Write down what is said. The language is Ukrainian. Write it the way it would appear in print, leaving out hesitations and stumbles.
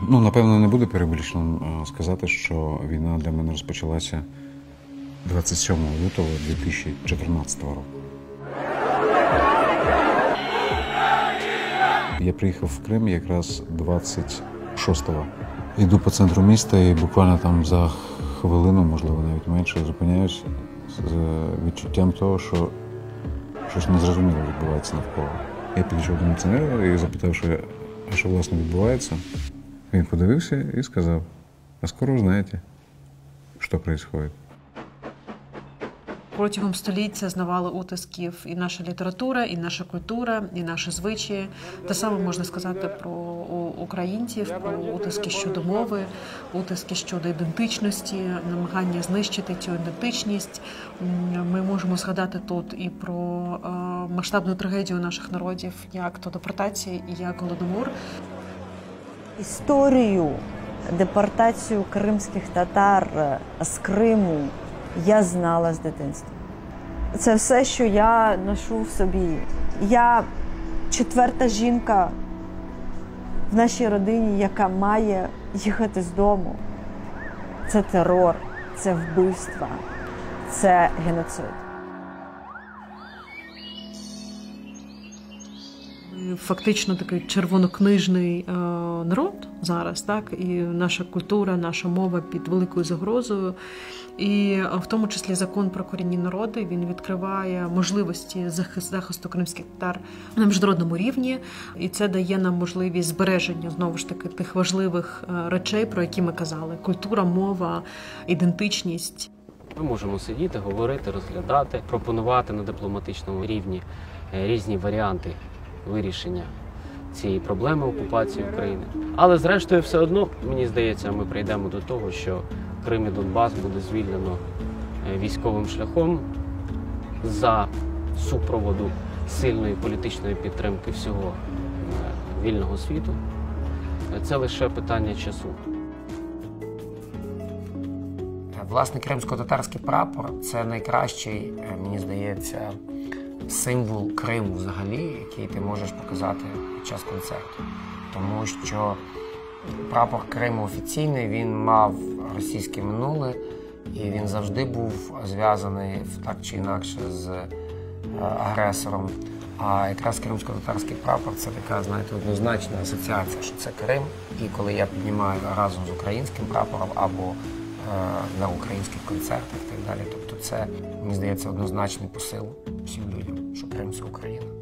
Ну, напевно, не буде перебільшеним сказати, що війна для мене розпочалася 27 лютого 2014 року. Я приїхав в Крим якраз 26-го. Йду по центру міста і буквально там за хвилину, можливо, навіть менше, зупиняюсь з відчуттям того, що щось незрозуміло відбувається навколо. Я підійшов до міліціонера і запитав, що власне відбувається. Він подивився і сказав: а скоро узнаєте, що відбувається. Протягом століття знавали утисків і наша література, і наша культура, і наші звичаї. Те саме можна сказати про українців, про утиски щодо мови, утиски щодо ідентичності, намагання знищити цю ідентичність. Ми можемо згадати тут і про масштабну трагедію наших народів, як то депортації і як Голодомор. Історію депортацію кримських татар з Криму я знала з дитинства. Це все, що я ношу в собі. Я четверта жінка в нашій родині, яка має їхати з дому. Це терор, це вбивства, це геноцид. Фактично такий червонокнижний народ зараз, так, і наша культура, наша мова під великою загрозою. І в тому числі закон про корінні народи, він відкриває можливості захисту кримських татар на міжнародному рівні, і це дає нам можливість збереження, знову ж таки, тих важливих речей, про які ми казали: культура, мова, ідентичність. Ми можемо сидіти, говорити, розглядати, пропонувати на дипломатичному рівні різні варіанти вирішення цієї проблеми окупації України. Але зрештою все одно, мені здається, ми прийдемо до того, що Крим і Донбас буде звільнено військовим шляхом за супроводу сильної політичної підтримки всього вільного світу. Це лише питання часу. Власне, кримсько-татарський прапор – це найкращий, мені здається, символ Криму взагалі, який ти можеш показати під час концерту. Тому що прапор Криму офіційний, він мав російське минуле, і він завжди був зв'язаний так чи інакше з агресором. А якраз кримсько-татарський прапор – це така, знаєте, однозначна асоціація, що це Крим. І коли я піднімаю разом з українським прапором або на українських концертах і так далі, тобто це, мені здається, однозначний посил всім людям, що Крим – це Україна.